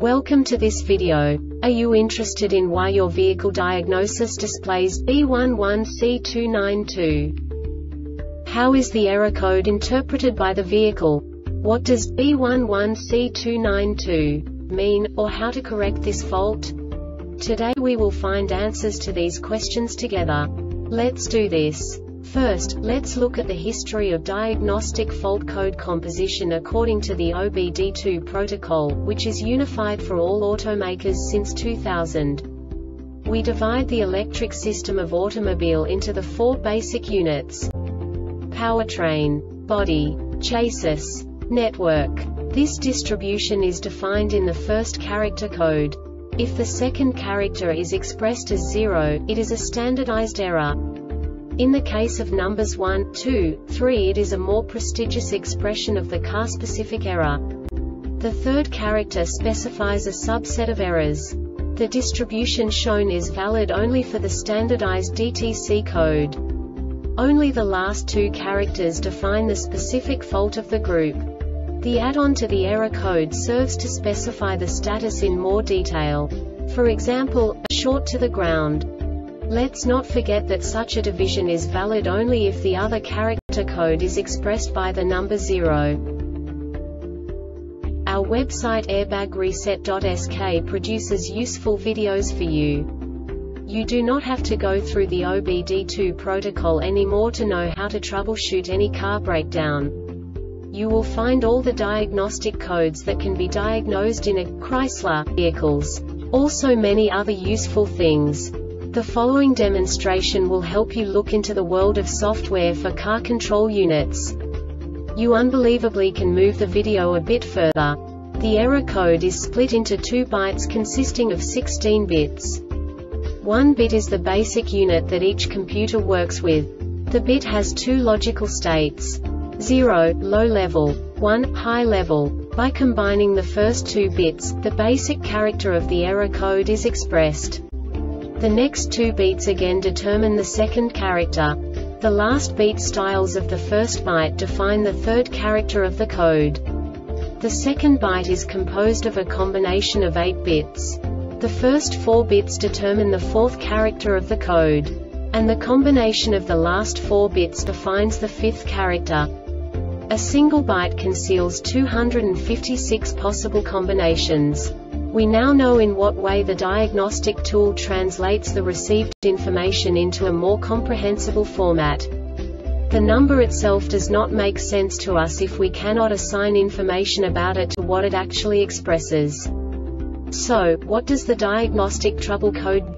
Welcome to this video. Are you interested in why your vehicle diagnosis displays B11C292? How is the error code interpreted by the vehicle? What does B11C292 mean, or how to correct this fault? Today we will find answers to these questions together. Let's do this. First, let's look at the history of diagnostic fault code composition according to the OBD2 protocol, which is unified for all automakers since 2000. We divide the electric system of automobile into the four basic units: powertrain, body, chassis, network. This distribution is defined in the first character code. If the second character is expressed as 0, it is a standardized error. In the case of numbers 1, 2, 3, it is a more prestigious expression of the car-specific error. The third character specifies a subset of errors. The distribution shown is valid only for the standardized DTC code. Only the last two characters define the specific fault of the group. The add-on to the error code serves to specify the status in more detail. For example, a short to the ground. Let's not forget that such a division is valid only if the other character code is expressed by the number 0. Our website airbagreset.sk produces useful videos for you. You do not have to go through the OBD2 protocol anymore to know how to troubleshoot any car breakdown. You will find all the diagnostic codes that can be diagnosed in a Chrysler vehicles. Also many other useful things. The following demonstration will help you look into the world of software for car control units. You unbelievably can move the video a bit further. The error code is split into 2 bytes consisting of 16 bits. 1 bit is the basic unit that each computer works with. The bit has 2 logical states: 0, low level, 1, high level. By combining the first 2 bits, the basic character of the error code is expressed. The next 2 beats again determine the second character. The last beat styles of the first byte define the third character of the code. The second byte is composed of a combination of 8 bits. The first 4 bits determine the fourth character of the code. And the combination of the last 4 bits defines the fifth character. A single byte conceals 256 possible combinations. We now know in what way the diagnostic tool translates the received information into a more comprehensible format. The number itself does not make sense to us if we cannot assign information about it to what it actually expresses. So, what does the diagnostic trouble code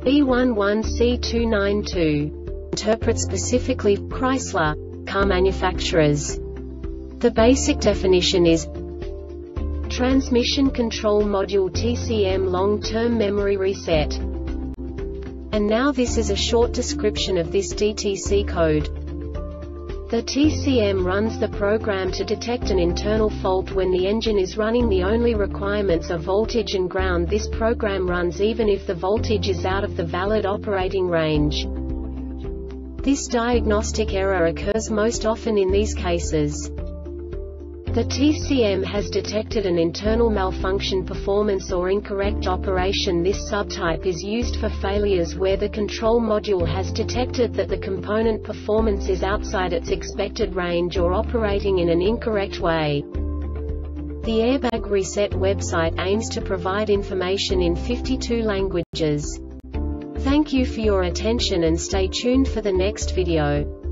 B11C292 interpret specifically for Chrysler car manufacturers? The basic definition is Transmission Control Module TCM Long-Term Memory Reset. And now this is a short description of this DTC code. The TCM runs the program to detect an internal fault when the engine is running. The only requirements are voltage and ground. This program runs even if the voltage is out of the valid operating range. This diagnostic error occurs most often in these cases. The TCM has detected an internal malfunction, performance or incorrect operation. This subtype is used for failures where the control module has detected that the component performance is outside its expected range or operating in an incorrect way. The Airbag Reset website aims to provide information in 52 languages. Thank you for your attention and stay tuned for the next video.